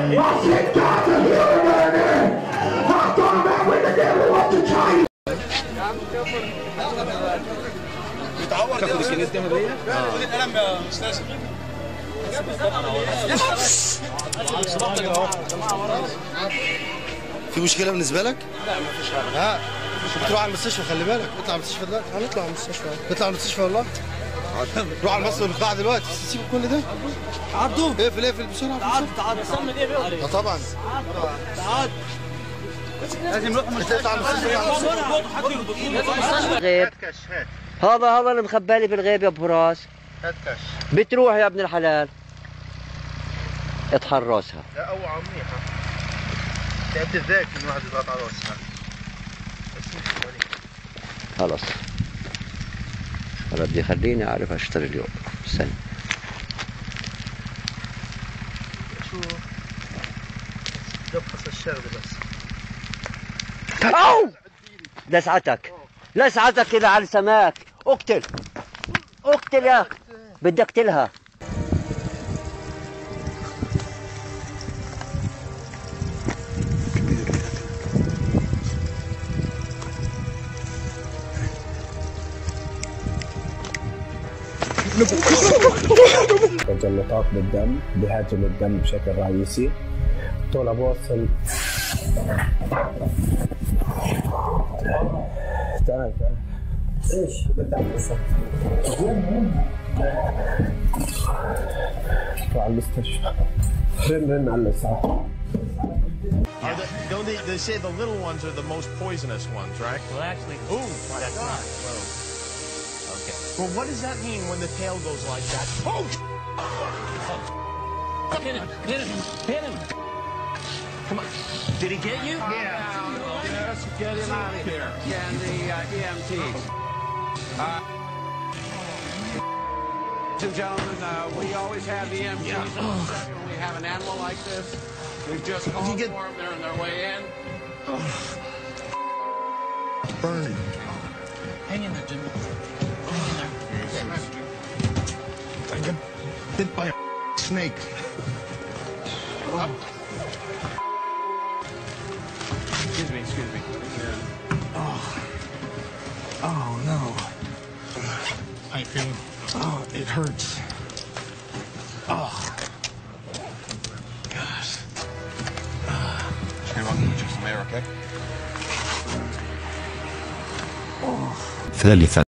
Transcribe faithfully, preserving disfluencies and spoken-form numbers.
بيتعور تاخد الكنيه تعمل ايه؟ خد القلم يا استاذ. في مشكله بالنسبه لك؟ لا مفيش حاجه. ها تروح على المستشفى، خلي بالك. اطلع على المستشفى دلوقتي. هنطلع على المستشفى. اطلع على المستشفى والله. روح على المصري والبتاع دلوقتي. سيب كل ده. عدوا. اقفل اقفل بسرعه. تعال تعال. سمن ايه بقى؟ اه طبعا. تعال. لازم نروح المستشفى على المستشفى. غيب. هذا هذا اللي مخبالي في الغيب يا ابو راس. هات كاش. بتروح يا ابن الحلال. اطحن راسها. لا اوعى منيحه. تعبت ذاك من واحد يضغط على راسها. بس مش مالي. خلاص. ربي خليني اعرف اشتري اليوم. استنى. شو؟ دبخس الشغله بس. أو لسعتك لسعتك كده على السماك. اقتل اقتل يا اخي. بدي اقتلها. تجلطات بالدم، بهاجم الدم بشكل رئيسي. طول بوصل. تعال تعال. ايش بدك تعمل؟ على المستشفى. رن رن على الإسعاف. Are the, don't they, they say the little ones are the most poisonous ones, right? Well, actually, ooh, that's not. Okay. Well, what does that mean when the tail goes like that? Oh! hit him, hit him, hit him. Come on. Did he get you? Yeah. Yes, get him out of here. Yeah, and the uh, E M Ts. Uh, ladies and gentlemen, uh, we always have E M Ts yeah. when we have an animal like this. We've just called get... for them. They're on their way in. Burning. Hang in there, Jimmy. Hang in there. I got bit by a snake. Oh. Excuse me, excuse me. Oh. Oh, no. I feel... Oh, it hurts. Oh. Gosh. Uh, hey, welcome to some air, okay? ثالثا